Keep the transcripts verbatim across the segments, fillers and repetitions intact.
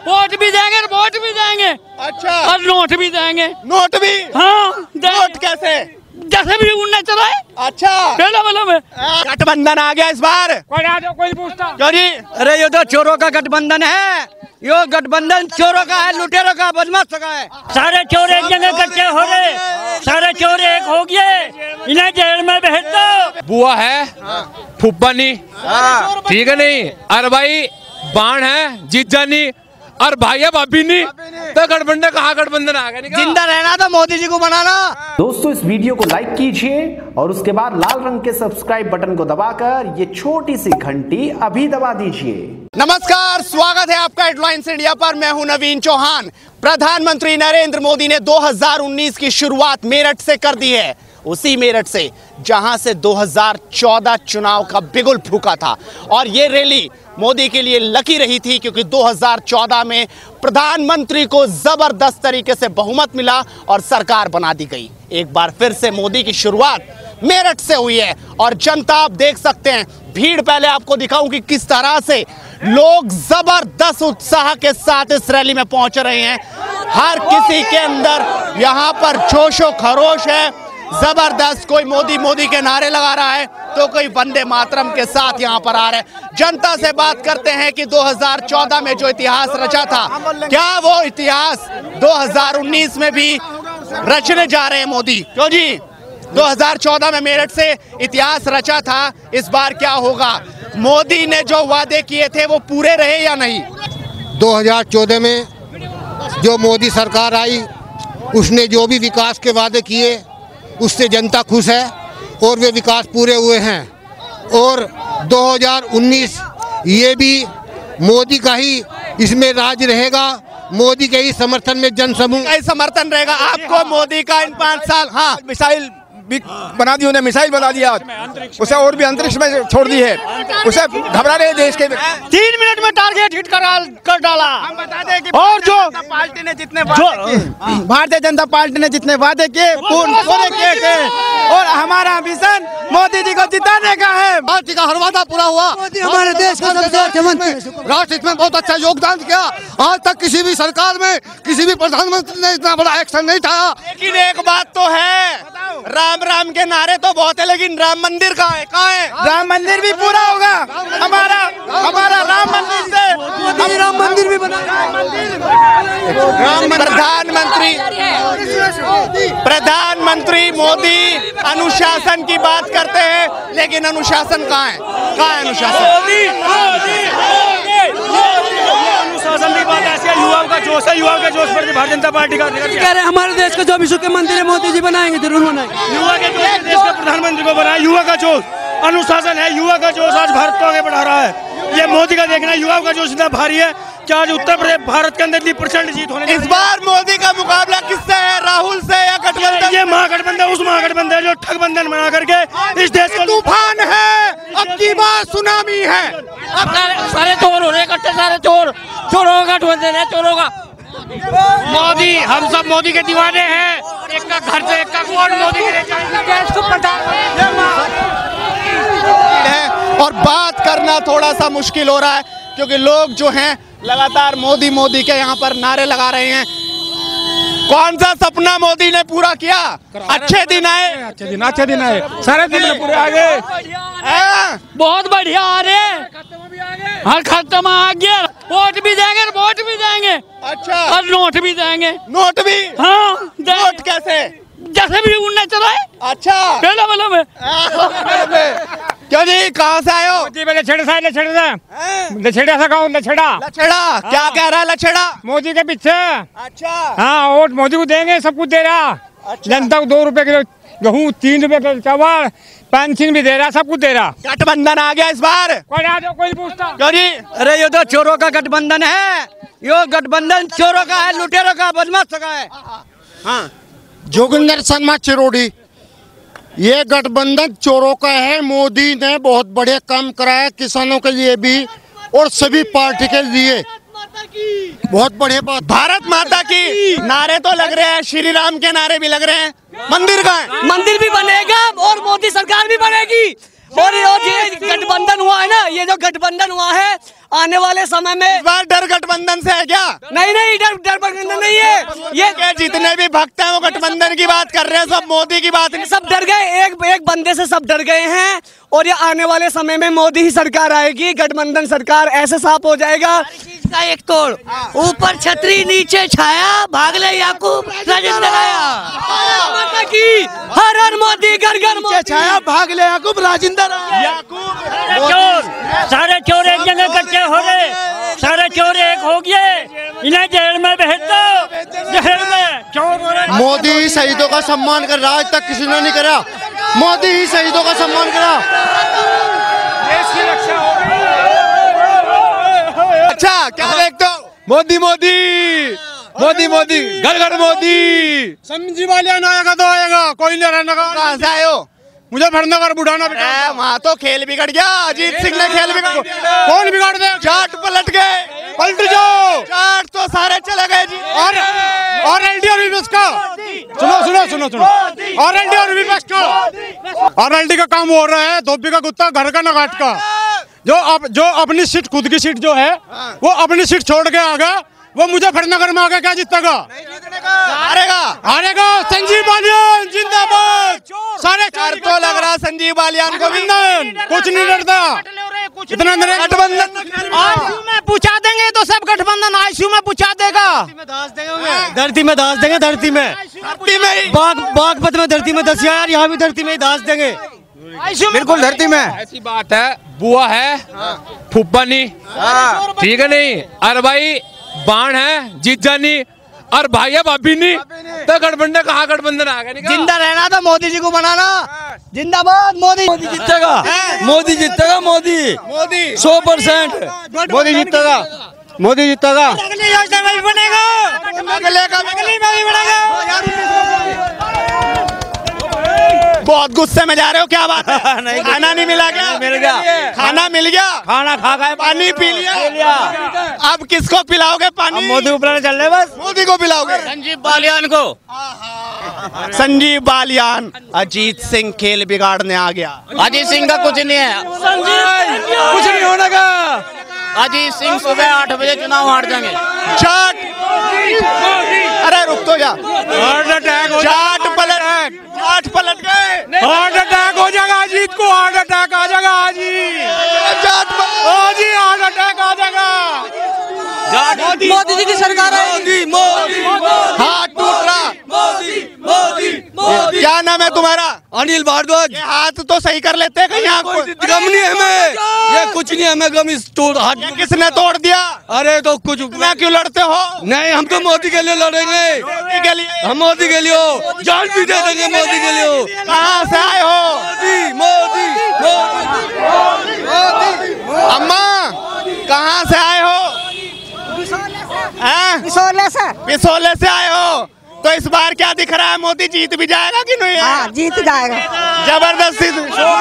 Vote भी देंगे, vote भी देंगे। अच्छा, और नोट भी देंगे। नोट भी? हाँ, नोट कैसे? जैसे भी उड़ना चलाए। अच्छा, में गठबंधन आ गया इस बार। कोई आ जाओ, कोई पूछता क्यों जी? अरे ये तो चोरों का गठबंधन है, यो गठबंधन चोरों का है, लुटेरों का, बदमाशों का है। सारे चोर एक जगह इकट्ठे हो गए, सारे चोर एक हो गए, इन्हें जेल में भेज दो। बुआ है, फुब्बा नहीं, ठीक है नहीं, अरे भाई बाण है, जीजा नहीं, और भाई है भाभी नहीं, तो गठबंधन कहाँ गठबंधन आ गया? जिंदा रहना तो मोदी जी को बनाना। दोस्तों इस वीडियो को लाइक कीजिए और उसके बाद लाल रंग के सब्सक्राइब बटन को दबाकर ये छोटी सी घंटी अभी दबा दीजिए। नमस्कार, स्वागत है आपका हेडलाइंस इंडिया पर। मैं हूं नवीन चौहान। प्रधानमंत्री नरेंद्र मोदी ने दो हज़ार उन्नीस की शुरुआत मेरठ से कर दी है, उसी मेरठ से जहां से दो हज़ार चौदह चुनाव का बिगुल फूका था। और ये रैली मोदी के लिए लकी रही थी क्योंकि दो हज़ार चौदह में प्रधानमंत्री को जबरदस्त तरीके से बहुमत मिला और सरकार बना दी गई। एक बार फिर से मोदी की शुरुआत मेरठ से हुई है और जनता आप देख सकते हैं, भीड़ पहले आपको दिखाऊं कि किस तरह से लोग जबरदस्त उत्साह के साथ इस रैली में पहुंच रहे हैं। हर किसी के अंदर यहां पर जोशो खरोश है, जबरदस्त। कोई मोदी मोदी के नारे लगा रहा है तो कोई वंदे मातरम के साथ यहाँ पर आ रहे हैं। जनता से बात करते हैं कि दो हज़ार चौदह में जो इतिहास रचा था, क्या वो इतिहास दो हज़ार उन्नीस में भी रचने जा रहे हैं मोदी? क्यों जी? दो हज़ार चौदह में मेरठ से इतिहास रचा था, इस बार क्या होगा? मोदी ने जो वादे किए थे वो पूरे रहे या नहीं? दो हज़ार चौदह में जो मोदी सरकार आई, उसने जो भी विकास के वादे किए उससे जनता खुश है और वे विकास पूरे हुए हैं। और दो हज़ार उन्नीस ये भी मोदी का ही इसमें राज रहेगा, मोदी के ही समर्थन में जनसमूह का ही समर्थन रहेगा। आपको मोदी का इन पाँच साल, हाँ, मिसाइल भी बना दी, उन्हें मिसाइल बना दिया, उसे और भी अंतरिक्ष में छोड़ दी है, उसे घबरा रहे देश के। तीन मिनट में टारगेट हिट कर, कर डाला। हम बता दें कि और जो पार्टी ने जितने भारतीय जनता पार्टी ने जितने वादे किए पूर्ण पूरे किए गए और हमारा मिशन मोदी जी को जिताने का है। पार्टी का हर वादा पूरा हुआ। मोदी हमारे देश का राष्ट्र हित में बहुत अच्छा योगदान किया। आज तक किसी भी सरकार में किसी भी प्रधानमंत्री ने इतना बड़ा एक्शन नहीं उठाया। लेकिन एक बात तो है, राम राम के नारे तो बहुत है, लेकिन राम मंदिर कहाँ है? कहाँ है? राम मंदिर भी पूरा होगा हमारा हमारा राम मंदिर से राम मंदिर भी बना। प्रधानमंत्री प्रधानमंत्री मोदी अनुशासन की बात करते हैं, लेकिन अनुशासन कहाँ है? कहाँ है अनुशासन? अनुशासन की बात ऐसी है, युवाओं का जोश है, युवाओं का जोश पर भारतीय जनता पार्टी का कह रहे हमारे देश का जो भी सुख मंदिर है मोदी जी बनाएंगे, जरूर बनाएंगे। युवा के जोश देश के प्रधानमंत्री को बनाया, युवा का जोश अनुशासन है, युवा का जोश आज भारत को आगे बढ़ा रहा है। ये मोदी का देखना है, युवाओं का जोश इतना भारी है कि आज उत्तर प्रदेश भारत के अंदर प्रचंड जीत होने। इस बार मोदी का मुकाबला किससे है? राहुल से या गठबंधन? ये महागठबंधन उस महागठबंधन जो ठगबंधन बना करके इस देश को तूफान है, अब की बार सुनामी है। अब सारे चोर हो रहे इकट्ठे, सारे चोर चोरों का गठबंधन है, चोरों का। मोदी, हम सब मोदी के दीवाने हैं। एक का घर से एक का वोट मोदी के देश को है और बात करना थोड़ा सा मुश्किल हो रहा है क्योंकि लोग जो हैं लगातार मोदी मोदी के यहाँ पर नारे लगा रहे हैं। कौन सा सपना मोदी ने पूरा किया? अच्छे दिन आए, अच्छे दिन अच्छे दिन आए, सारे दिन पूरे आ गए, बहुत बढ़िया आ रहे, हर खत्म आ गया। वोट भी देंगे, वोट भी देंगे। अच्छा, और नोट भी देंगे। नोट भी? हाँ, नोट कैसे? जैसे भी उड़ना चलाए। अच्छा, में क्यों जी? कहाँ से आए हो? लछेड़ा सा लछेड़ा लछेड़ा सा गाँव लछेड़ा। लछेड़ा क्या कह रहा है? लछेड़ा मोदी के पीछे। अच्छा, हाँ, वोट मोदी को देंगे, सब कुछ दे रहा। अच्छा। जनता को दो रुपए किलो गेहूँ, तीन रुपए किलो चावल, पेंशन भी दे रहा, सब कुछ दे रहा। गठबंधन आ गया इस बार। कोई आ जाओ, कोई पूछता क्यों जी? अरे ये तो चोरों का गठबंधन है, यो गठबंधन चोरों का है, लुटेरों का, बदमाशों का है। हाँ, जोगिंदर शर्मा चिरोड़ी, ये गठबंधन चोरों का है। मोदी ने बहुत बड़े काम कराया किसानों के लिए भी और सभी पार्टी के लिए, बहुत बड़े बात। भारत माता की नारे तो लग रहे हैं, श्री राम के नारे भी लग रहे हैं। मंदिर का है? मंदिर भी बनेगा और मोदी सरकार भी बनेगी। और ये गठबंधन हुआ है ना, ये जो गठबंधन हुआ है, आने वाले समय में इस बार डर गठबंधन से है क्या? नहीं नहीं डर डर गठबंधन नहीं है ये ये जितने भी भक्त हैं वो गठबंधन की बात कर रहे हैं, सब मोदी की बात नहीं। सब डर गए, एक एक बंदे से सब डर गए हैं और ये आने वाले समय में मोदी ही सरकार आएगी, गठबंधन सरकार ऐसे साफ हो जाएगा। का एक तोड़, ऊपर छतरी नीचे छाया, भागले याकूब राजेंद्र आया। माता की हर हर मोदी, घर घर मोदी छाया, भागले याकूब राजेंद्र चोर, सारे चोर एक जगह इकट्ठे हो गए, सारे चोर एक हो गए, इन्हें जेल में भेज दो, जेल में चोर। मोदी ही शहीदों का सम्मान कर रहा है, आज तक किसी ने नहीं करा। मोदी ही शहीदों का सम्मान करा। देश की रक्षा हो गई। अच्छा क्या देखते हो? मोदी मोदी मोदी मोदी घर घर मोदी। संजीव बालियान आएगा तो आएगा, कोई नहीं रहने का। कहाँ से आए हो? मुझे भरनगर बुढ़ाना ए, वहाँ तो खेल बिगड़ गया, अजीत सिंह ने खेल बिगड़। कौन बिगाड़ दे? जाट पलट गए, पलट जाओ। जाट तो सारे चले गए जी। और और एलडी और विपक्ष का सुनो सुनो सुनो सुनो और एलडी और विपक्ष का और एलडी का काम हो रहा है धोबी का कुत्ता घर का नगाट का। जो अब जो अपनी सीट, खुद की सीट जो है वो अपनी सीट छोड़ के आ गया, वो मुजफ्फरनगर में आके क्या जीतेगा? हारेगा, हारेगा। संजीव बालियान जिंदाबाद। सारे डर तो लग रहा संजीव बालियान को भी। कुछ नहीं डरता, इतना गठबंधन आईसीयू में पूछा देंगे तो सब गठबंधन आईसीयू में पूछा देगा। धरती में दास देंगे, धरती में धरती में ही। बाग बागपत में धरती में दस यार, यहाँ भी धरती में ही दास देंगे। बिल्कुल धरती में ऐसी बात है, बुआ है फूफा नहीं, ठीक है नहीं। अरे भाई बाण है जीत जानी, और भाई है भाभी नहीं, तो गठबंधन कहाँ गठबंधन आ गया? जिंदा रहना तो मोदी जी को बनाना। जिंदाबाद मोदी। मोदी जीतेगा, मोदी जीतेगा, मोदी मोदी सौ परसेंट मोदी जीतेगा, मोदी जीतेगा। अगली योजना में भी बनेगा, अगले का अगली में भी बनेगा। बहुत गुस्से में जा रहे हो, क्या बात है? नहीं, खाना नहीं मिला क्या? मिल गया, खाना मिल गया, खाना खा गए, पानी पी लिया। अब किसको पिलाओगे पानी? मोदी ऊपर चल रहे बस। मोदी को पिलाओगे? संजीव बालियान को। संजीव बालियान, अजीत सिंह खेल बिगाड़ने आ गया। अजीत सिंह का कुछ नहीं है, कुछ नहीं होने का। अजीत सिंह सुबह आठ बजे चुनाव हार जाएंगे। जाट, अरे रुक तो जा। हार्ट अटैक हो जाट पलट, जाट पलट गए। हार्ट अटैक हो जाएगा अजीत को, हार्ट अटैक आ जाएगा आज ही। जाट पलट, आज ही हार्ट अटैक आ जाएगा। मोदी जी की सरकार आएगी। मोदी हाथ टूट रहा। मोदी मोदी मोदी। क्या नाम है तुम्हारा? अनिल भारद्वाज। ये हाथ तो सही कर लेते हैं कहीं यहाँ को। गम नहीं हमें, ये कुछ नहीं हमें गम इस तोड़ हाथ। ये किसने तोड़ दिया? अरे तो कुछ मैं क्यों लड़ते हो? नहीं, हम तो मोदी के लिए लड़ेंगे। मोदी के लिए? हम मोदी के लिए हो, जान भी दे देंगे मोदी के लिए हो। कहाँ से आए हो? मोदी मोदी मोदी। अम्मा कहाँ से आए हो? हैं? पिसोले से। पिसोले से आए हो, तो इस बार क्या दिख रहा है? मोदी जीत भी जाएगा कि नहीं? हाँ जीत जाएगा जबरदस्ती।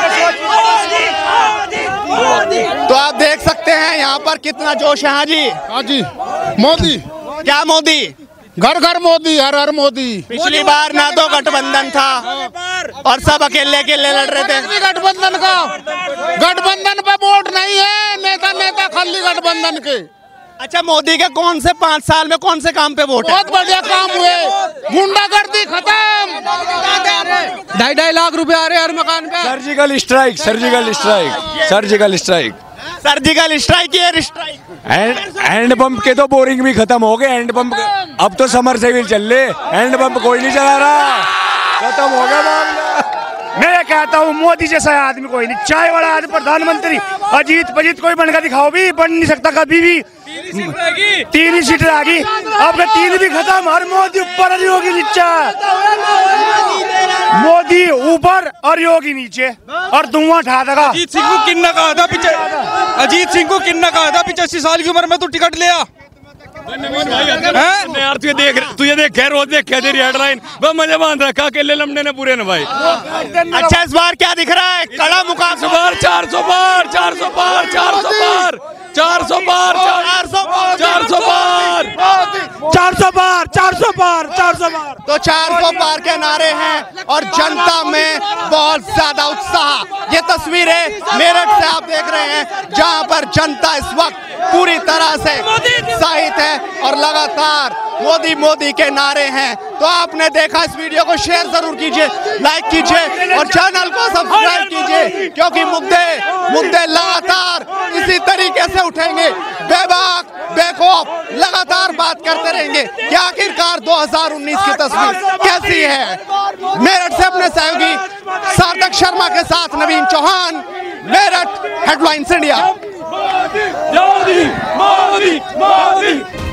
तो आप देख सकते हैं यहाँ पर कितना जोश है। हाँ जी, हाँ जी, मोदी, क्या मोदी? घर घर मोदी, हर हर मोदी। पिछली बार ना तो गठबंधन था और सब अकेले अकेले लड़ रहे थे। गठबंधन का, गठबंधन पे वोट नहीं है, नेता नेता खाली गठबंधन के। अच्छा, मोदी के कौन से पाँच साल में कौन से काम पे वोट है? बहुत बढ़िया काम हुए, गुंडागर्दी खत्म, ढाई ढाई लाख रुपए आ रहे हर मकान पे। Surgical strike, surgical strike, surgical strike, surgical strike, air strike. Hand hand pump के तो बोरिंग भी खत्म हो गए। हैंड पंप अब तो समर सेविल चल रहे, हैंड पंप कोई नहीं चला रहा, खत्म हो गया मामला। मैं ये कहता हूँ मोदी जैसा आदमी कोई नहीं, चाय वाला आदमी प्रधानमंत्री अजीत पजीत कोई बनकर दिखाओ, भी बन नहीं सकता कभी भी। तीन ही सीटें आ गई, अब तीन भी खत्म, हर मोदी ऊपर और योगी नीचे, मोदी ऊपर और योगी नीचे, और धुआं उठा देगा। अजीत सिंह को किन्ना कहा था पीछे, अजीत सिंह को किन्ना कहा था पिचासी साल की उम्र में तू टिकट लिया। यार तुझे देख तुझे देख रोज देख क्या तेरी हेडलाइन वो मजे बांध रखा अकेले लमने ने पूरे ने भाई। अच्छा, इस बार क्या दिख रहा है? कड़ा मुकाबला, बार चार सौ बार चार सौ बार चार सौ बार चार सौ बार चार सौ बार चार सौ बार चार सौ बार पार, चार सौ पार, चार सौ पार। तो चार सौ पार के नारे हैं और जनता में बहुत ज्यादा उत्साह। ये तस्वीरें मेरठ से आप देख रहे हैं जहां पर जनता इस वक्त पूरी तरह से उत्साहित है और लगातार मोदी मोदी के नारे हैं। तो आपने देखा, इस वीडियो को शेयर जरूर कीजिए, लाइक कीजिए और चैनल को सब्सक्राइब कीजिए, क्योंकि मुद्दे मुद्दे लगातार इसी तरीके से उठेंगे। बेबाक बेखौफ लगातार बात करते रहेंगे कि आखिरकार दो हज़ार उन्नीस की तस्वीर कैसी है। मेरठ से अपने सहयोगी सार्थक शर्मा के साथ नवीन चौहान, मेरठ, हेडलाइंस इंडिया। मोदी मोदी मोदी।